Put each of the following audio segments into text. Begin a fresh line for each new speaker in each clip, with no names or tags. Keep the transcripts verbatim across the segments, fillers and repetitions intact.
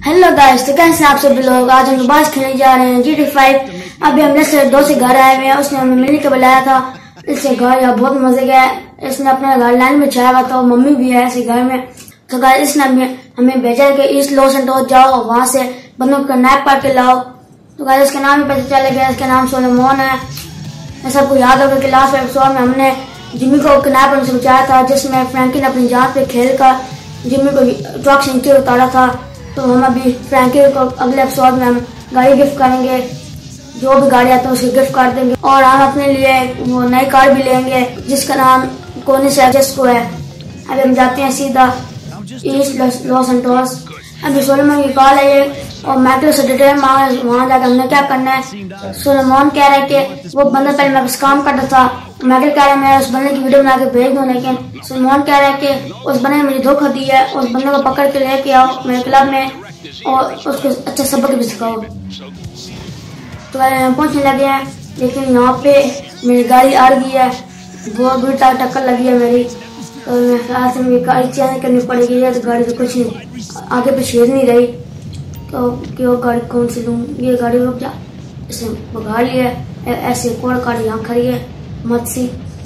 Hello guys, तो कैसे आप सभी लोग। आज हम दोबारा खेलने जा रहे हैं जी टी फाइव। अभी हम लेस्टर दो से घर आए हुए हैं। उसने हमें मिलने के बुलाया था। इससे घर यहाँ बहुत मजे गया। इसने अपने घर लाइन में छाया हुआ था। मम्मी भी है ऐसे घर में। तो गाइस इसने हमें हमें भेजा है कि ईस्ट लॉस एंटोस जाओ, वहां से बंदूक का नैप पार के लाओ। तो गाइस इसका नाम भी पता चल गया। इसका नाम सोलोमन है। मैं सबको याद होगा कि लास्ट एपिसोड में हमने जिम्मी को किडनैपर से बचाया था, जिसमें फ्रैंकी ने अपनी जान पे खेल कर जिम्मी को ट्रक से नीचे उतारा था। तो हम अभी फ्रैंकी को अगले एपिसोड में हम गाड़ी गिफ्ट करेंगे। जो भी गाड़ी आता है उसको गिफ्ट कर देंगे और हम अपने लिए वो नई कार भी लेंगे जिसका नाम कोनी सेजेस्को है। अभी हम जाते हैं सीधा ईस्ट लॉस एंटोस। अभी सोलोमन की कॉल है और मैकल से डिटेल मांगा। वहां जाकर हमने क्या करना है। सोलोमन कह रहा है कि वो बंदा पहले मेरे पास काम करता था। मैकल कह रहा है मैं उस बंदे की वीडियो बना के भेज दूं, लेकिन सोलोमन कह रहा है कि उस बंदे ने मुझे धोखा दिया है। उस बंदे को पकड़ के लेके आओ मेरे क्लब में और उसको अच्छा सबक भी सिखाओ। तो हम पहुंचने लगे हैं, लेकिन यहाँ पे मेरी गाड़ी आ गई है। बहुत बुरी तरह टक्कर लगी है मेरी। तो मैं से मेरी गाड़ी चेंज करनी पड़ेगी। तो गाड़ी तो कुछ नहीं आगे पीछे हिल नहीं रही। तो क्यों गाड़ी कौन सी लूँ। ये गाड़ी रुक जा, इसे भगा लिया। ऐसे कोड़ गाड़ी यहाँ खड़ी है मत सी।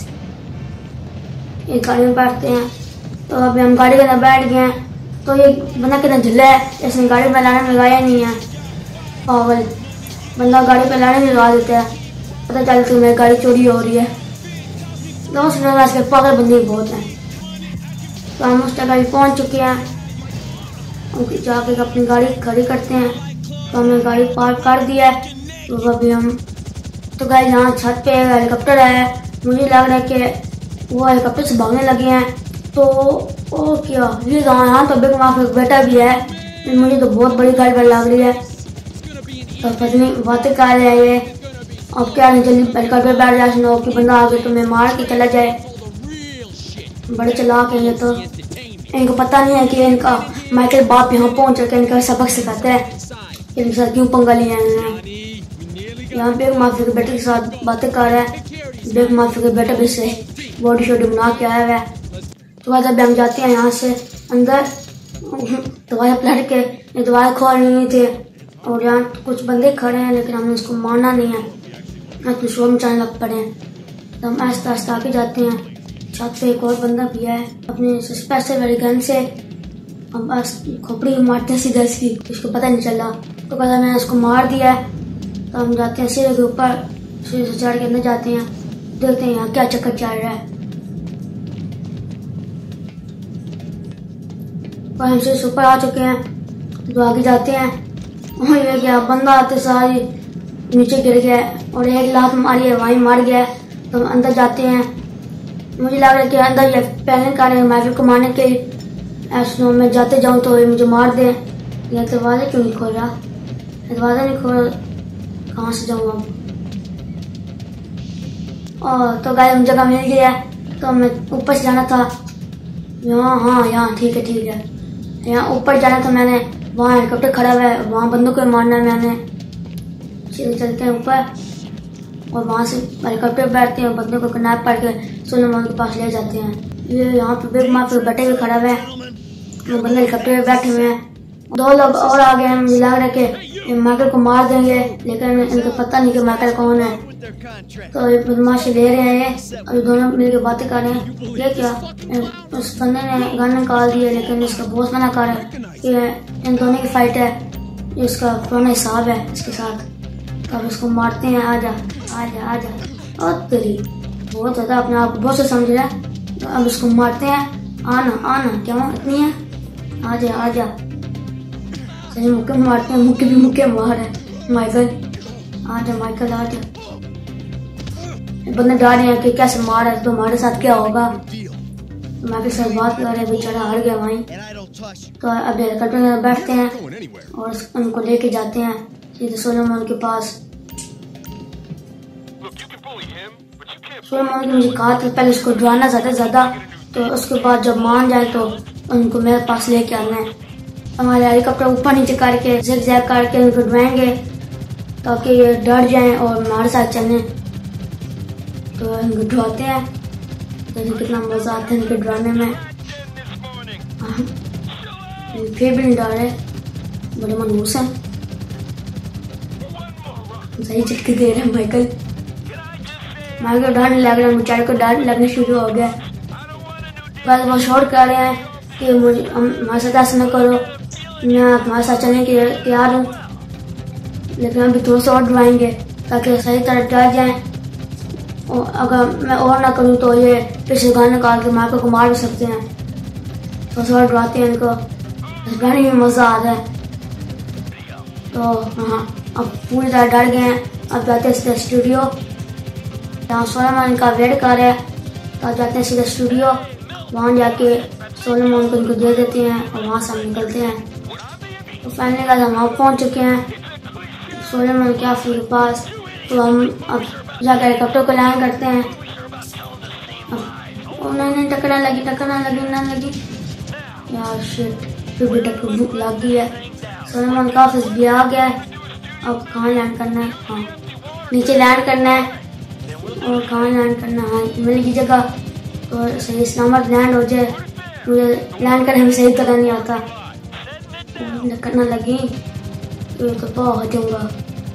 ये गाड़ी में बैठते हैं। तो अभी हम गाड़ी के अंदर बैठ गए हैं। तो ये बंदा कितना झल्ला है, इसने गाड़ी पे लाने में लगाया नहीं है। पागल बंदा गाड़ी पे लाने में लगा देता है। पता चलता है मेरी गाड़ी चोरी हो रही है। दोस्त के पागल बंदे बहुत हैं। तो हम उस जगह पहुंच चुके हैं। जाके अपनी गाड़ी खड़ी करते हैं। तो हमने गाड़ी पार्क कर दिया है। तो अभी हम तो गाइस यहाँ छत पे हेलीकॉप्टर है। मुझे लग रहा है कि वो हेलीकॉप्टर से भागने लगे हैं। तो ओ क्या ये यहाँ तो बिग माफ बेटा भी है। मुझे तो बहुत बड़ी गाड़ी पर लग रही है। तो पत्नी बातें कर रहे हैं ये। अब क्या नहीं जल्दी हेलीकॉप्टर बैठ जाए सुनो कि बंदा आगे तुम्हें मार के चला जाए। बड़े चालाक हैं ये। तो इनको पता नहीं है कि इनका माइकल बाप यहाँ पहुंच के इनका सबक सिखाते हैं। इनके साथ क्यों पंगा लिया इन्होंने। यहाँ पे माफी के बेटे के साथ बातें कर रहा है। बेग माफी के बेटे भी से बॉडी शॉडी बना के आया हुआ है। तो बाद अभी हम जाते हैं यहाँ से अंदर। दवाई पलट के ये दवाई खोल नहीं थे और यहाँ कुछ बंदे खड़े हैं, लेकिन हमने इसको मारना नहीं है। तो शोर मचाने लग पड़े हैं। तो हम आस्ता आस्ता आगे जाते हैं। छत पे एक और बंदा भी है। अपने स्पेशल वाली गन से हम बस खोपड़ी मारते हैं सीधा इसकी। इसको पता नहीं चला। तो कहता मैंने उसको मार दिया है। तो हम जाते हैं सीढ़ी के ऊपर। सीढ़ी से चढ़ के अंदर जाते हैं। देखते हैं यहाँ क्या चक्कर चल रहा है। और हम सीढ़ी से ऊपर आ चुके हैं। तो आगे जाते हैं। वहीं ये गया बंदा आते सारी नीचे गिर गया और एक लात मारी है, वहीं मार गया। तो हम अंदर जाते हैं। मुझे लग रहा है कि अंदर ये पहले का माइकल को मारने के ऐसे मैं जाते जाऊं तो ये मुझे मार दे। ये दरवाजा क्यों नहीं खोल रहा। दरवाजा नहीं खोल, कहाँ से जाऊँ अब। और तो गाय जगह मिल गया है। तो हमें ऊपर से जाना था। यहाँ हाँ यहाँ ठीक है ठीक है। यहाँ ऊपर जाना था मैंने। वहाँ हेलीकॉप्टर खड़ा हुआ है, वहाँ बंदों को मारना है मैंने। सीधे चलते हैं ऊपर और वहाँ से हेलीकॉप्टर बैठते हैं और बंदों को किडनैप करके सोलोमन के पास ले जाते हैं। ये यहाँ पे बिग माफ बेटे भी खड़ा हुआ है। वो बंदे हेलीकॉप्टर में बैठे हुए हैं। दो लोग और आ गए हैं। मुझे लग रहा है कि माइकल को मार देंगे, लेकिन इनको पता नहीं कि माइकल कौन है। तो ये बदमाशी ले रहे हैं ये और दोनों मिलकर बातें कर रहे हैं। ये क्या उस बंदे ने गन निकाल दी है, लेकिन इसका बॉस मना कर रहा है कि इन दोनों की फाइट है। इसका पुराना हिसाब है इसके साथ। तो अब इसको मारते हैं। आजा आजा आजा। और तेरी बहुत ज्यादा अपने आप बहुत से समझ रहा है। तो अब इसको मारते हैं। आना आना क्यों इतनी है। आजा आजा। सही मुक्के मारते हैं। मुक्के भी मुक्के मार है माइकल। आजा माइकल आजा। बंदे डर रहे हैं कि कैसे मार है तो हमारे साथ क्या होगा। तो माइकल साथ बात कर रहे हैं। बेचारा हार गया वहीं। तो अब हेलीकॉप्टर में बैठते हैं और उनको लेके जाते हैं सीधे सोलोमन के पास। सोलोमन ने मुझे कहा था पहले उसको डराना ज्यादा ज्यादा, तो उसके बाद जब मान जाए तो उनको मेरे पास लेके आना है। हमारे हेलीकॉप्टर ऊपर नीचे करके जिग जैग करके उनको डराएंगे ताकि ये डर जाएं और हमारे साथ चलें। तो इनको डराते हैं। तो कितना मजा आता है इनको डराने में। फिर भी नहीं डर रहे। बड़े मनहूस हैं। सही झटके दे रहे हैं माइकल। माइकल डरने लग रहा है, बेचारे को डर लगने शुरू हो गया। बस वो शोर कर रहे हैं कि मुझे हमारे साथ ऐसा न करो, मैं हमारे साथ चलने के तैयार हूँ, लेकिन अभी थोड़ा सा और डरवाएंगे ताकि सही तरह डर जाए। और अगर मैं और ना करूँ तो ये पीछे गाने निकाल के माइकल को मार भी सकते हैं। थोड़ा सा और डराते हैं इनको, डरने में मजा आ रहा है। तो हाँ, अब पूरी तरह डर गए हैं। अब जाते हैं सीधा स्टूडियो, जहाँ सोलेमन इनका वेट कर रहा है। तो अब जाते हैं सीधा स्टूडियो, वहाँ जाके सोलेमन को इनको दे देते हैं और वहाँ से हम निकलते हैं। तो फाइनली गाइस हम वहाँ पहुँच चुके हैं सोलेमन के ऑफिस के पास। तो हम अब जाकर हेलीकॉप्टर को लैंड करते हैं। अब नहीं नहीं टक्कर लगी टक्कर ना लगी ना लगी यार, शिट, फिर भी टक्कर भूख लग गई है। सोलेमन का ऑफिस भी आ गया है। अब कहाँ लैंड करना है? हाँ, नीचे लैंड करना है। और कहाँ लैंड करना है? हाँ, मिल गई जगह तो सही सलामत लैंड हो जाए। मुझे लैंड करने में सही तरह नहीं आता, टक्कर ना लगी तो ये तो तबाह हो जाऊंगा।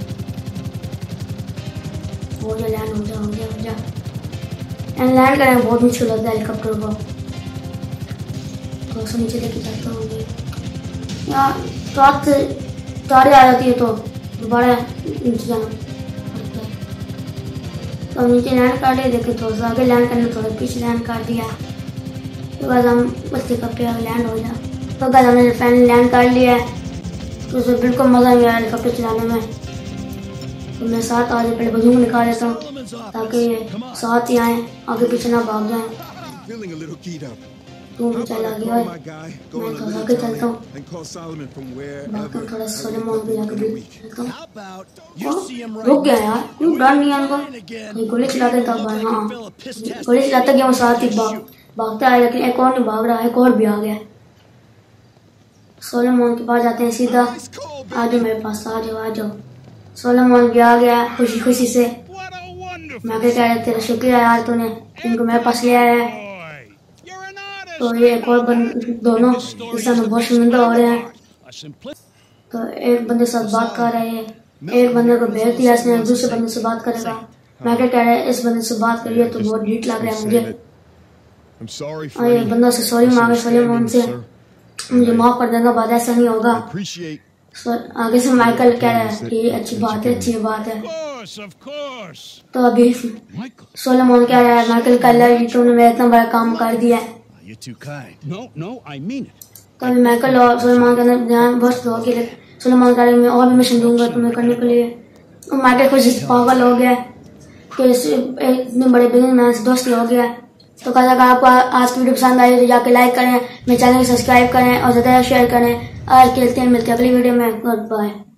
हो जा लैंड, हो जा हो जा हो जा लैंड करने में बहुत मुश्किल होता है हेलीकॉप्टर को। तो नीचे लेके जाता हूँ यार, तो तारे आ जाती है तो दोबारा नीचे जाना पड़ता है। तो नीचे लैंड कर लिया, देखे थोड़ा सा आगे लैंड करना, थोड़ा पीछे लैंड कर दिया। तो बाद हम बच्चे कपड़े आगे लैंड हो जाए। तो बाद हमने फाइनली लैंड कर लिया है। तो उसे बिल्कुल मज़ा नहीं आया हेलीकॉप्टर चलाने में। तो मैं साथ आज पहले बंदूक निकाल लेता हूँ ताकि ये साथ ही आए, आगे पीछे ना भाग जाए। तू भी चला गया है, मैं थोड़ा आगे चलता हूँ, बाकी थोड़ा सोलेमन भी आगे भी चलता हूँ। रुक गया यार, क्यों डर नहीं है इनको? गोली चलाते तब हाँ, गोली चलाता गया वो साथ ही भाग भागता है, लेकिन एक और नहीं भाग रहा है, एक और भी आ गया। सोलेमन के पास जाते हैं सीधा। आ जाओ मेरे पास, आ जाओ आ जाओ। सोलेमन भी आ गया खुशी खुशी से। मैं क्या कह रहा, तेरा शुक्रिया यार, तूने इनको मेरे पास ले आया है। तो ये एक और बंद दोनों इस समय बहुत शर्मिंदा हो रहे हैं। तो एक बंदे से बात कर रहे हैं, एक बंदे को भेज दिया इसने, दूसरे बंदे से बात करेगा। मैं क्या कह रहा है, इस बंदे से बात करिए तो बहुत ढीठ लग रहा है मुझे। और ये बंदा से सॉरी मांगे सोलेमन से, मुझे माफ कर देना, बाद ऐसा नहीं होगा। आगे से माइकल कह रहा है कि अच्छी बात है अच्छी बात है। तो अभी सोलेमन कह रहा है माइकल कह रहा है तुमने मेरा इतना बड़ा काम कर दिया है। तो अभी माइकल और सोलेमन का ध्यान बहुत हो गया। सोलेमन कह रहा है मैं और भी मिशन दूंगा तुम्हें करने के लिए। तो माइकल खुशी से पागल हो गया कि इतने बड़े बिजनेसमैन से दोस्ती हो गया। तो कहा अगर आपको आज की वीडियो पसंद आई तो जाके लाइक करें, मेरे चैनल को सब्सक्राइब करें और ज़्यादा शेयर करें। आज खेलते हैं, मिलते हैं अगली वीडियो में। Good bye.